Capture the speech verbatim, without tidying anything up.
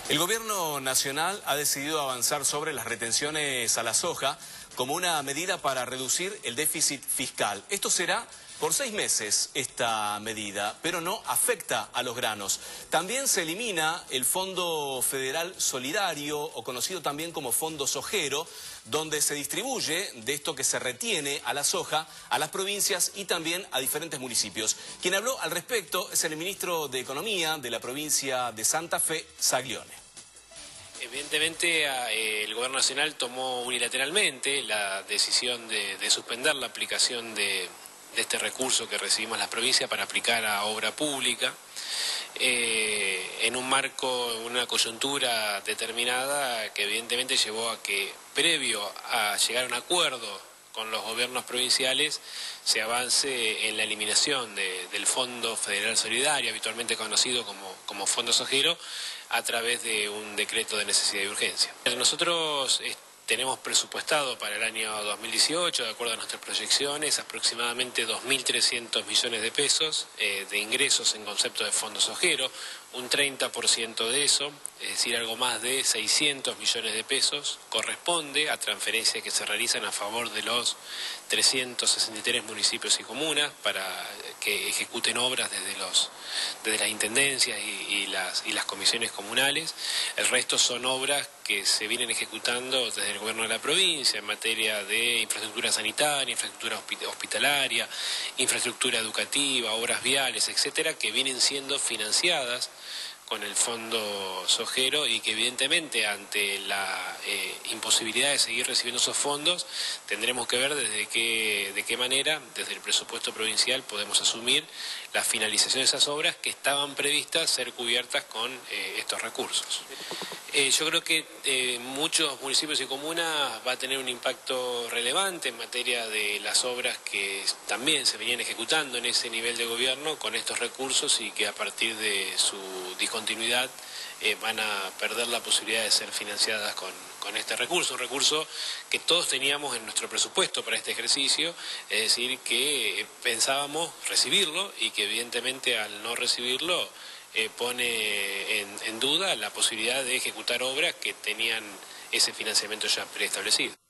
El gobierno nacional ha decidido avanzar sobre las retenciones a la soja como una medida para reducir el déficit fiscal. Esto será por seis meses esta medida, pero no afecta a los granos. También se elimina el Fondo Federal Solidario, o conocido también como Fondo Sojero, donde se distribuye de esto que se retiene a la soja a las provincias y también a diferentes municipios. Quien habló al respecto es el ministro de Economía de la provincia de Santa Fe, Saglione. Evidentemente eh, el Gobierno Nacional tomó unilateralmente la decisión de, de suspender la aplicación de, de este recurso que recibimos las provincias para aplicar a obra pública eh, en un marco, en una coyuntura determinada que evidentemente llevó a que, previo a llegar a un acuerdo con los gobiernos provinciales, se avance en la eliminación de, del Fondo Federal Solidario, habitualmente conocido como, como Fondo Sojero, a través de un decreto de necesidad y urgencia. Nosotros eh, tenemos presupuestado para el año dos mil dieciocho, de acuerdo a nuestras proyecciones, aproximadamente dos mil trescientos millones de pesos eh, de ingresos en concepto de Fondo Sojero, un treinta por ciento de eso, es decir, algo más de seiscientos millones de pesos, corresponde a transferencias que se realizan a favor de los trescientos sesenta y tres municipios y comunas para que ejecuten obras desde, los, desde las intendencias y, y, las, y las comisiones comunales. El resto son obras que se vienen ejecutando desde el gobierno de la provincia en materia de infraestructura sanitaria, infraestructura hospitalaria, infraestructura educativa, obras viales, etcétera, que vienen siendo financiadas con el Fondo Sojero y que evidentemente ante la eh, imposibilidad de seguir recibiendo esos fondos tendremos que ver desde qué, de qué manera desde el presupuesto provincial podemos asumir la finalización de esas obras que estaban previstas ser cubiertas con eh, estos recursos. Eh, yo creo que eh, muchos municipios y comunas va a tener un impacto relevante en materia de las obras que también se venían ejecutando en ese nivel de gobierno con estos recursos y que a partir de su discontinuidad eh, van a perder la posibilidad de ser financiadas con, con este recurso, un recurso que todos teníamos en nuestro presupuesto para este ejercicio, es decir, que pensábamos recibirlo y que evidentemente al no recibirlo Eh, pone en, en duda la posibilidad de ejecutar obras que tenían ese financiamiento ya preestablecido.